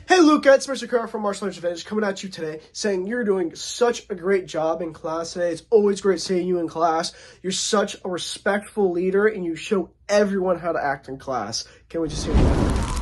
Hey Luca, it's Mr. Carr from Martial Arts Advantage coming at you today saying you're doing such a great job in class today. It's always great seeing you in class. You're such a respectful leader and you show everyone how to act in class. Can't wait to see you.